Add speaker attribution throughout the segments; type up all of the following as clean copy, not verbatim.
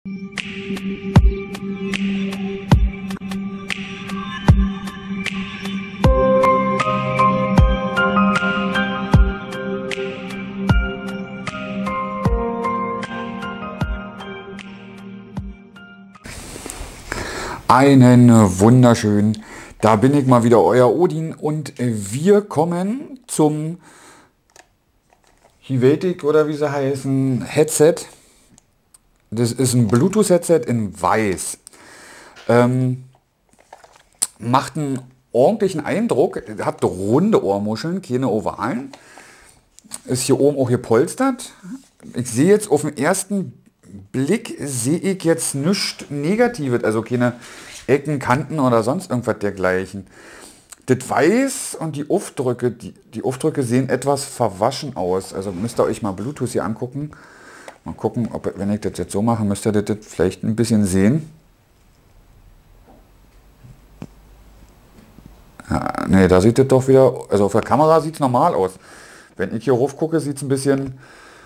Speaker 1: Einen wunderschönen, da bin ich mal wieder, euer Odin, und wir kommen zum Hivetic oder wie sie heißen Headset. Das ist ein Bluetooth-Headset in weiß. Macht einen ordentlichen Eindruck, hat runde Ohrmuscheln, keine ovalen. Ist hier oben auch gepolstert. Ich sehe jetzt auf den ersten Blick, sehe ich jetzt nichts Negatives, also keine Ecken, Kanten oder sonst irgendwas dergleichen. Das Weiß und die Aufdrücke, die Aufdrücke sehen etwas verwaschen aus. Also müsst ihr euch mal Bluetooth hier angucken. Mal gucken, ob, wenn ich das jetzt so mache, müsst ihr das vielleicht ein bisschen sehen. Ja, ne, da sieht das doch wieder, also auf der Kamera sieht es normal aus. Wenn ich hier rauf gucke, sieht es ein bisschen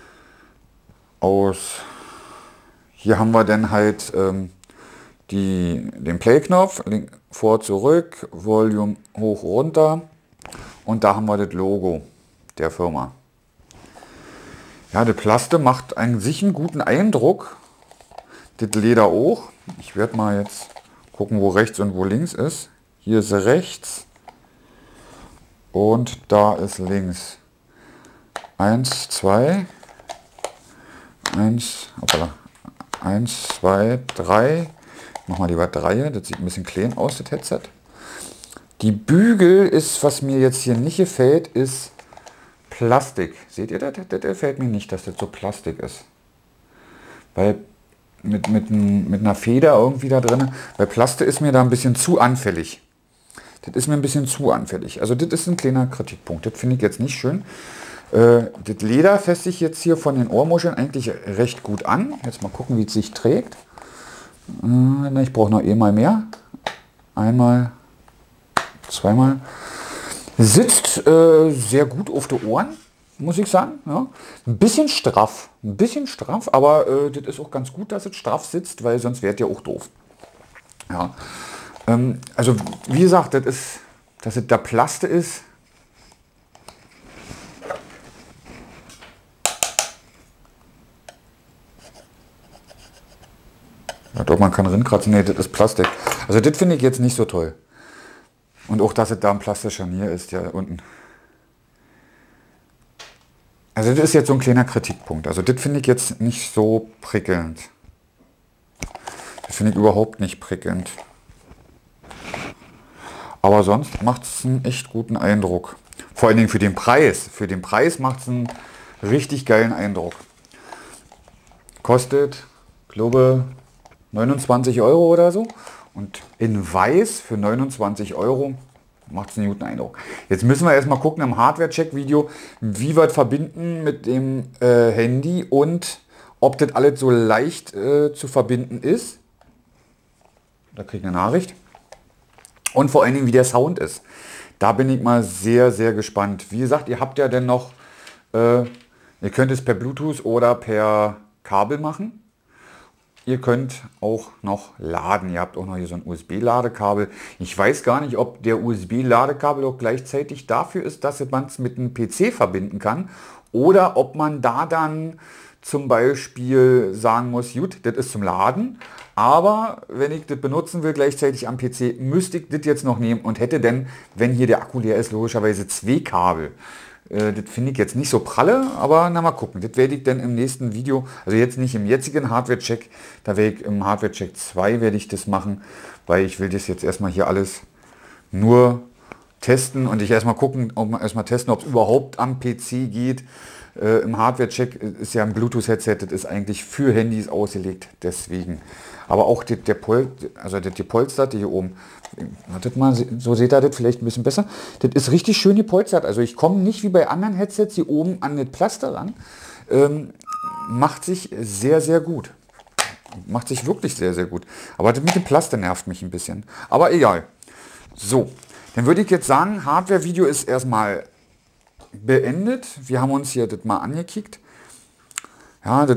Speaker 1: aus. Hier haben wir dann halt den Play-Knopf, vor, zurück, Volume hoch, runter, und da haben wir das Logo der Firma. Ja, das Plaste macht an sich einen guten Eindruck, das Leder auch. Ich werde mal jetzt gucken, wo rechts und wo links ist. Hier ist rechts und da ist links. 1, 2, 1, 2, 3. Mach mal lieber 3, das sieht ein bisschen klein aus, das Headset. Die Bügel ist, was mir jetzt hier nicht gefällt, ist Plastik. Seht ihr das? Das gefällt mir nicht, dass das so Plastik ist. Weil mit einer Feder irgendwie da drin, weil Plastik ist mir da ein bisschen zu anfällig. Das ist mir ein bisschen zu anfällig. Also das ist ein kleiner Kritikpunkt. Das finde ich jetzt nicht schön. Das Leder fässt sich jetzt hier von den Ohrmuscheln eigentlich recht gut an. Jetzt mal gucken, wie es sich trägt. Ich brauche noch einmal mehr. Einmal, zweimal. Sitzt sehr gut auf die Ohren, muss ich sagen. Ja. Ein bisschen straff, aber das ist auch ganz gut, dass es straff sitzt, weil sonst wäre es ja auch doof. Ja. Also wie gesagt, dass es da Plaste ist. Ja, doch, man kann rinkratzen. Nee, das ist Plastik. Also das finde ich jetzt nicht so toll. Und auch, dass es da ein Plastikscharnier ist, ja, unten. Also das ist jetzt so ein kleiner Kritikpunkt. Also das finde ich jetzt nicht so prickelnd. Das finde ich überhaupt nicht prickelnd. Aber sonst macht es einen echt guten Eindruck. Vor allen Dingen für den Preis. Für den Preis macht es einen richtig geilen Eindruck. Kostet, glaube 29 € oder so. Und in weiß für 29 € macht es einen guten Eindruck. Jetzt müssen wir erstmal gucken im Hardware-Check-Video, wie wir das verbinden mit dem Handy und ob das alles so leicht zu verbinden ist. Da kriege ich eine Nachricht. Und vor allen Dingen, wie der Sound ist. Da bin ich mal sehr, sehr gespannt. Wie gesagt, ihr habt ja dann noch, ihr könnt es per Bluetooth oder per Kabel machen. Ihr könnt auch noch laden. Ihr habt auch noch hier so ein USB-Ladekabel. Ich weiß gar nicht, ob der USB-Ladekabel auch gleichzeitig dafür ist, dass man es mit einem PC verbinden kann. Oder ob man da dann zum Beispiel sagen muss, gut, das ist zum Laden. Aber wenn ich das benutzen will gleichzeitig am PC, müsste ich das jetzt noch nehmen und hätte dann, wenn hier der Akku leer ist, logischerweise 2 Kabel. Das finde ich jetzt nicht so pralle, aber na, mal gucken. Das werde ich dann im nächsten Video, also jetzt nicht im jetzigen Hardware-Check, da werde ich im Hardware-Check 2 werde ich das machen, weil ich will das jetzt erstmal hier alles nur testen und ich erstmal gucken, erstmal testen, ob es überhaupt am PC geht. Im Hardware-Check ist ja ein Bluetooth-Headset, das ist eigentlich für Handys ausgelegt, deswegen. Aber auch das gepolsterte hier oben, wartet mal, so seht ihr das vielleicht ein bisschen besser. Das ist richtig schön gepolstert, also ich komme nicht wie bei anderen Headsets hier oben an das Pflaster ran. Macht sich sehr, sehr gut. Macht sich wirklich sehr, sehr gut. Aber das mit dem Pflaster nervt mich ein bisschen. Aber egal. So, dann würde ich jetzt sagen, Hardware-Video ist erstmal beendet. Wir haben uns hier das mal angekickt. Ja,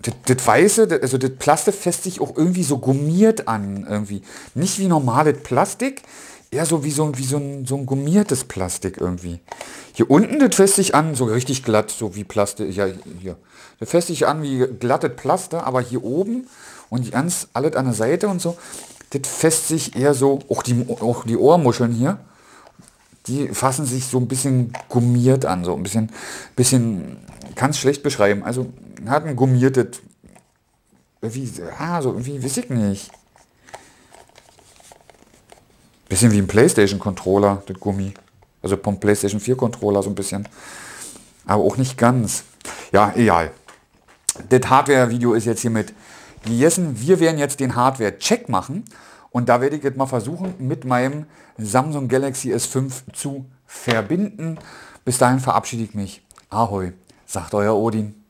Speaker 1: das Weiße, also das Plastik fässt sich auch irgendwie so gummiert an. Irgendwie. Nicht wie normales Plastik, eher so wie so ein gummiertes Plastik irgendwie. Hier unten, das fässt sich an, so richtig glatt, so wie Plastik. Ja, hier. Das fässt sich an wie glattes Plaster, aber hier oben und alles an der Seite und so, das fässt sich eher so, auch die Ohrmuscheln hier, die fassen sich so ein bisschen gummiert an, so ein bisschen, kann es schlecht beschreiben. Also hat ein gummiertes, so irgendwie, weiß ich nicht. Bisschen wie ein PlayStation Controller, das Gummi. Also vom PlayStation 4 Controller so ein bisschen. Aber auch nicht ganz. Ja, egal. Das Hardware-Video ist jetzt hiermit gegessen. Wir werden jetzt den Hardware-Check machen. Und da werde ich jetzt mal versuchen, mit meinem Samsung Galaxy S5 zu verbinden. Bis dahin verabschiede ich mich. Ahoi, sagt euer Odin.